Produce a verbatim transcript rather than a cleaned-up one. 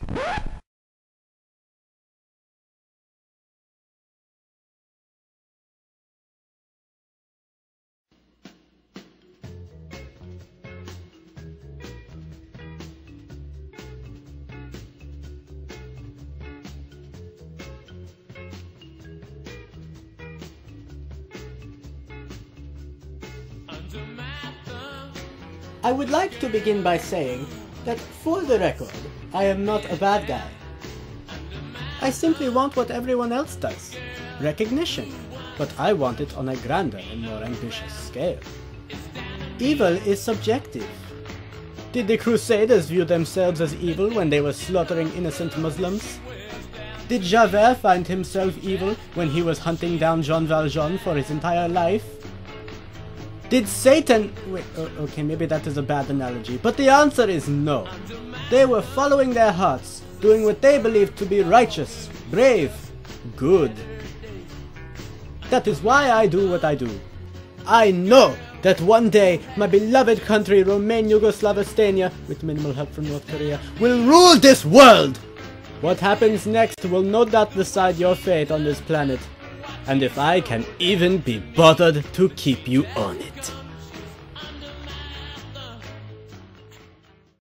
I would like to begin by saying that, for the record, I am not a bad guy. I simply want what everyone else does, recognition, but I want it on a grander and more ambitious scale. Evil is subjective. Did the Crusaders view themselves as evil when they were slaughtering innocent Muslims? Did Javert find himself evil when he was hunting down Jean Valjean for his entire life? Did Satan... Wait, okay, maybe that is a bad analogy, but the answer is no. They were following their hearts, doing what they believed to be righteous, brave, good. That is why I do what I do. I know that one day my beloved country, Romain Yugoslavistania, with minimal help from North Korea, will rule this world! What happens next will no doubt decide your fate on this planet. And if I can even be bothered to keep you on it.